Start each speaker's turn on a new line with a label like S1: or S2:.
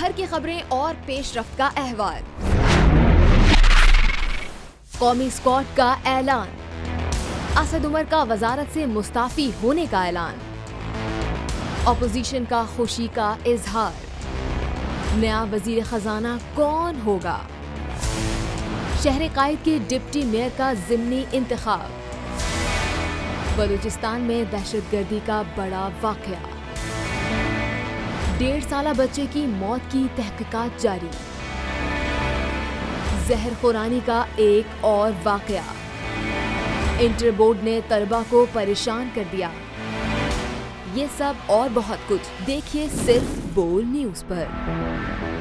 S1: भर की खबरें और पेशरफ्त का अहवाल। कौमी स्क्वाड का ऐलान, असद उमर का वजारत से मुस्ताफी होने का ऐलान, ऑपोजिशन का खुशी का इजहार, नया वजीर खजाना कौन होगा, शहर कायद के डिप्टी मेयर का जिमनी इंतखाब, बलूचिस्तान में दहशतगर्दी का बड़ा वाकया, 1.5 साला बच्चे की मौत की तहकीकात जारी, जहर खुरानी का एक और वाकया, इंटर बोर्ड ने तलबा को परेशान कर दिया। ये सब और बहुत कुछ देखिए सिर्फ बोल न्यूज़ पर।